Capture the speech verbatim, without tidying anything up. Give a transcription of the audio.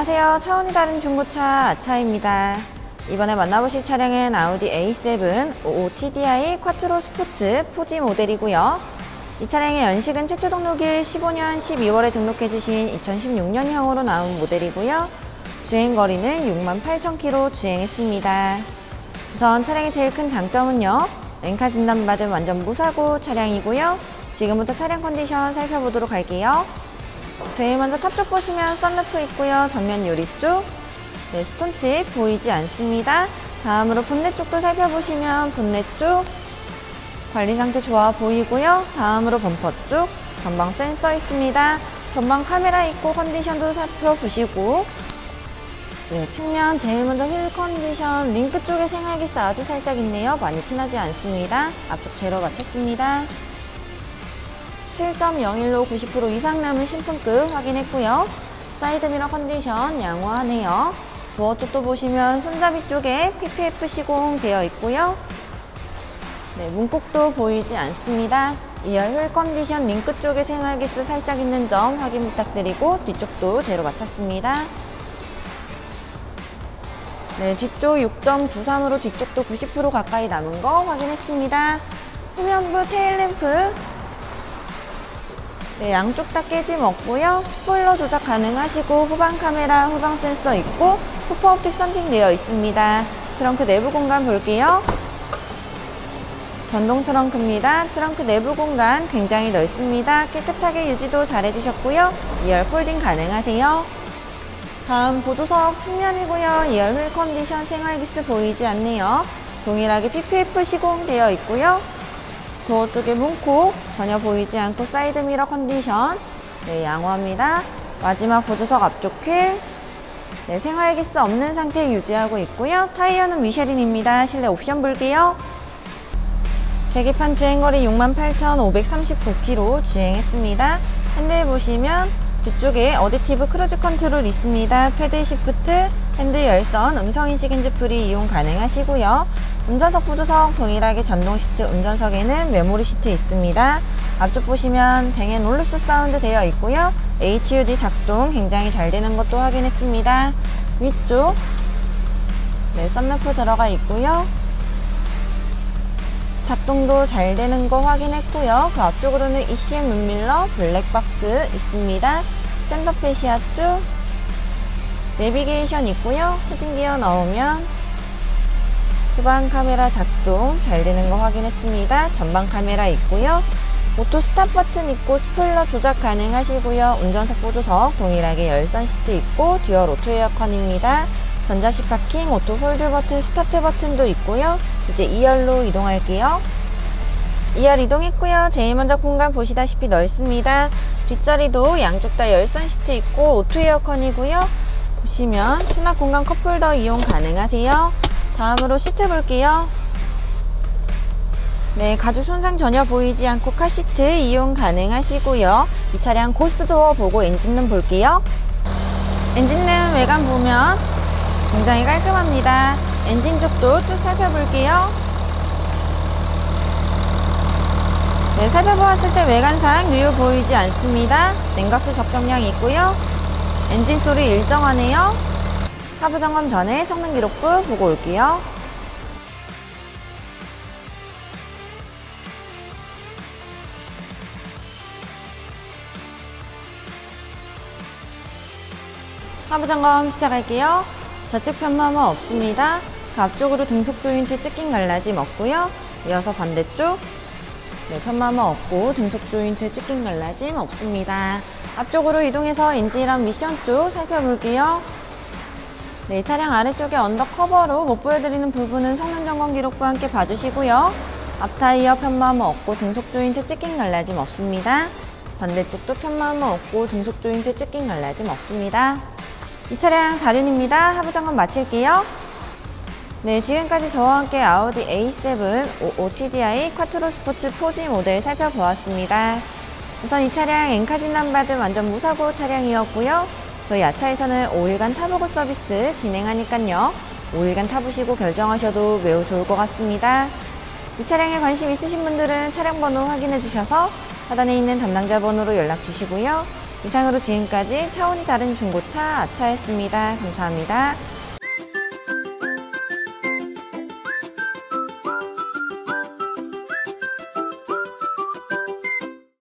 안녕하세요. 차원이 다른 중고차 아차입니다. 이번에 만나보실 차량은 아우디 에이 세븐 오십오 티디아이 쿼트로 스포츠 포지 모델이고요. 이 차량의 연식은 최초 등록일 십오 년 십이월에 등록해주신 이천십육 년형으로 나온 모델이고요. 주행거리는 육만 팔천 킬로미터 주행했습니다. 우선 차량의 제일 큰 장점은요, 렌카 진단받은 완전 무사고 차량이고요. 지금부터 차량 컨디션 살펴보도록 할게요. 제일 먼저 탑 쪽 보시면 썬루프 있고요. 전면 유리 쪽, 네, 스톤칩 보이지 않습니다. 다음으로 본넷 쪽도 살펴보시면 본넷 쪽 관리 상태 좋아 보이고요. 다음으로 범퍼 쪽 전방 센서 있습니다. 전방 카메라 있고 컨디션도 살펴보시고, 네, 측면 제일 먼저 휠 컨디션 링크 쪽에 생활기스 아주 살짝 있네요. 많이 티나지 않습니다. 앞쪽 제로 마쳤습니다. 칠 점 영일로 구십 퍼센트 이상 남은 신품급 확인했고요. 사이드미러 컨디션 양호하네요. 도어 쪽도 보시면 손잡이 쪽에 피피에프 시공 되어 있고요. 네, 문콕도 보이지 않습니다. 이열 휠 컨디션 링크 쪽에 생활기스 살짝 있는 점 확인 부탁드리고, 뒤쪽도 제로 마쳤습니다. 네, 뒤쪽 육 점 구삼으로 뒤쪽도 구십 퍼센트 가까이 남은 거 확인했습니다. 후면부 테일램프, 네, 양쪽 다 깨짐 없고요. 스포일러 조작 가능하시고, 후방 카메라, 후방 센서 있고, 후퍼 옵틱 썬팅 되어 있습니다. 트렁크 내부 공간 볼게요. 전동 트렁크입니다. 트렁크 내부 공간 굉장히 넓습니다. 깨끗하게 유지도 잘 해주셨고요. 이열 폴딩 가능하세요. 다음 보조석 측면이고요. 이열 휠 컨디션 생활기스 보이지 않네요. 동일하게 피피에프 시공되어 있고요. 도어 쪽에 문콕 전혀 보이지 않고 사이드미러 컨디션, 네, 양호합니다. 마지막 보조석 앞쪽 휠, 네, 생활기스 없는 상태 유지하고 있고요. 타이어는 미쉐린입니다. 실내 옵션 볼게요. 계기판 주행거리 육만 팔천 오백삼십구 킬로미터 주행했습니다. 핸들 보시면 뒤쪽에 어댑티브 크루즈 컨트롤 있습니다. 패드 시프트, 핸들 열선, 음성인식 핸즈프리 이용 가능하시고요. 운전석 부조석 동일하게 전동 시트, 운전석에는 메모리 시트 있습니다. 앞쪽 보시면 뱅앤 올루스 사운드 되어 있고요. 에이치유디 작동 굉장히 잘 되는 것도 확인했습니다. 위쪽, 네, 썬루프 들어가 있고요. 작동도 잘 되는 거 확인했고요. 그 앞쪽으로는 이씨엠 룸밀러, 블랙박스 있습니다. 센터페시아 쪽, 내비게이션 있고요. 후진기어 넣으면 후방 카메라 작동 잘 되는 거 확인했습니다. 전방 카메라 있고요. 오토 스탑 버튼 있고 스포일러 조작 가능하시고요. 운전석 보조석 동일하게 열선 시트 있고 듀얼 오토 에어컨입니다. 전자식 파킹, 오토 홀드 버튼, 스타트 버튼도 있고요. 이제 이열로 이동할게요. 이열 이동했고요. 제일 먼저 공간 보시다시피 넓습니다. 뒷자리도 양쪽 다 열선 시트 있고 오토 에어컨이고요. 보시면 수납 공간 컵홀더 이용 가능하세요. 다음으로 시트 볼게요. 네, 가죽 손상 전혀 보이지 않고 카시트 이용 가능하시고요. 이 차량 고스트도어 보고 엔진룸 볼게요. 엔진룸 외관 보면 굉장히 깔끔합니다. 엔진 쪽도 쭉 살펴볼게요. 네, 살펴보았을 때 외관상 누유 보이지 않습니다. 냉각수 적정량 있고요. 엔진 소리 일정하네요. 하부 점검 전에 성능 기록부 보고 올게요. 하부 점검 시작할게요. 좌측 편마모 없습니다. 그 앞쪽으로 등속 조인트 찢긴 갈라짐 없고요. 이어서 반대쪽, 네, 편마모 없고 등속 조인트 찢긴 갈라짐 없습니다. 앞쪽으로 이동해서 엔진이랑 미션 쪽 살펴볼게요. 네, 차량 아래쪽에 언더커버로 못 보여드리는 부분은 성능 점검 기록부와 함께 봐주시고요. 앞타이어 편마모 없고 등속 조인트 찢긴 갈라짐 없습니다. 반대쪽도 편마모 없고 등속 조인트 찢긴 갈라짐 없습니다. 이 차량 사륜입니다. 하부 점검 마칠게요. 네, 지금까지 저와 함께 아우디 에이 세븐 오십오 티디아이 쿼트로 스포츠 포지 모델 살펴보았습니다. 우선 이 차량 엔카 진단받은 완전 무사고 차량이었고요. 저희 아차에서는 오 일간 타보고 서비스 진행하니깐요. 오 일간 타보시고 결정하셔도 매우 좋을 것 같습니다. 이 차량에 관심 있으신 분들은 차량 번호 확인해 주셔서 하단에 있는 담당자 번호로 연락 주시고요. 이상으로 지금까지 차원이 다른 중고차 아차였습니다. 감사합니다.